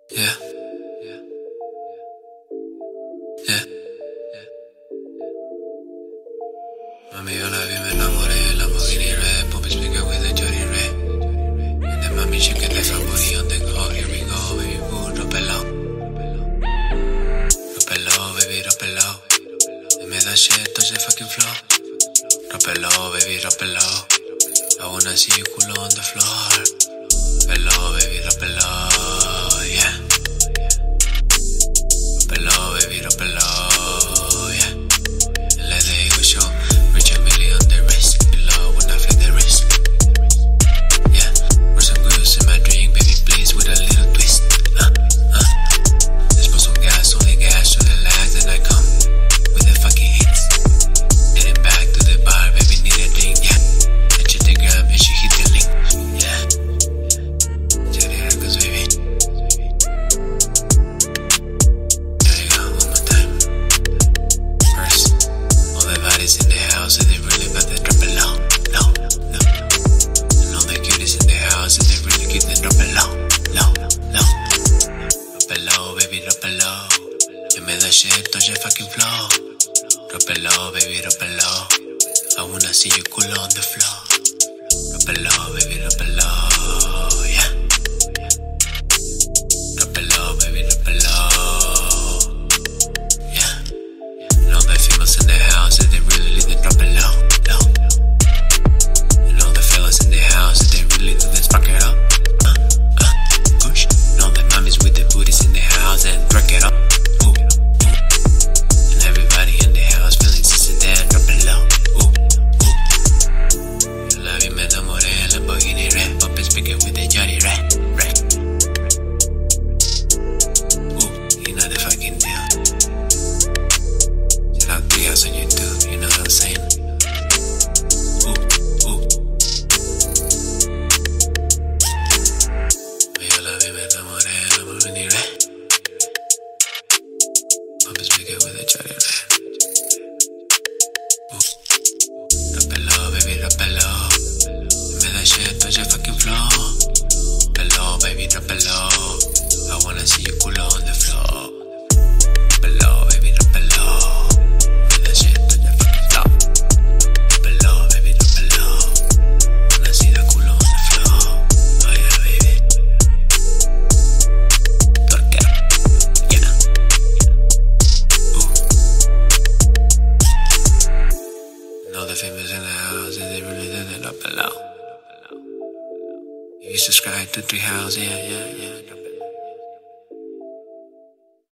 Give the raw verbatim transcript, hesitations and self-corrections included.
Yeah. Yeah. Yeah. Mami, yo la vi, me enamoré. Lamborghini red, pump speaker with a Jody red. And then mami, she get left her booty on the go. Here we go, baby boo, drop it low. Drop it low, baby, drop it low. And me that shit, touch the fucking floor. Drop it low, baby, drop it low. I wanna see you cool on the floor. Drop it low, baby, drop it low, yeah. Drop it low, baby, drop it low, yeah. And let the ego show, reach a million on the wrist. You love when I feel the risk, yeah. Pour some goose in my drink, baby, please, with a little twist, uh, uh. Let's put some gas, only gas, on the last, and I come with the fucking hits. Getting back to the bar, baby, need a drink, yeah. I check the gram, and she hit the link, yeah. Check the records, baby. There you go, one more time. First, all the bodies in the house, and they really about to drop it low, low, low. And all the cuties in the house, and they really keep them drop it low, low, low. Drop it low, baby, drop it low. You made that shit, touch your fucking flow. Drop it low, baby, drop it low. I wanna see you cool on the floor. Drop it low, baby, drop it low, yeah. Drop it low, baby, drop it low, yeah. And all the females in the house, that they really leave it drop it low, low. And all the fellas in the house, that they really do this fuck it up, uh, uh, push. And all the mommies with the booties in the house, and break it up, ooh, ooh. And everybody in the house feeling this and that, drop it low, ooh, ooh. Yo la vi, me enamoré, Lamborghini red, pump speaker with the Jody red, red. Ooh, you know the fucking deal. Check out the house on YouTube, you know what I'm saying? Ooh, ooh. Yo la vi, me enamoré, Lamborghini red, pump speaker with the Jody red. Ooh, drop it low, baby, drop it low. Make that shit touch your fucking floor. Drop it low, baby, drop it low. I wanna see you cool on the floor. Drop it low, baby, drop it low. Make that shit touch your fucking floor. Drop it low, baby, drop it low. Wanna see the cool on the floor. Oh yeah, baby. Torque it up, yeah. Ooh. And all the famous in the house, and they really did it, drop it low. If you subscribe to Three House, yeah, yeah, yeah, drop it.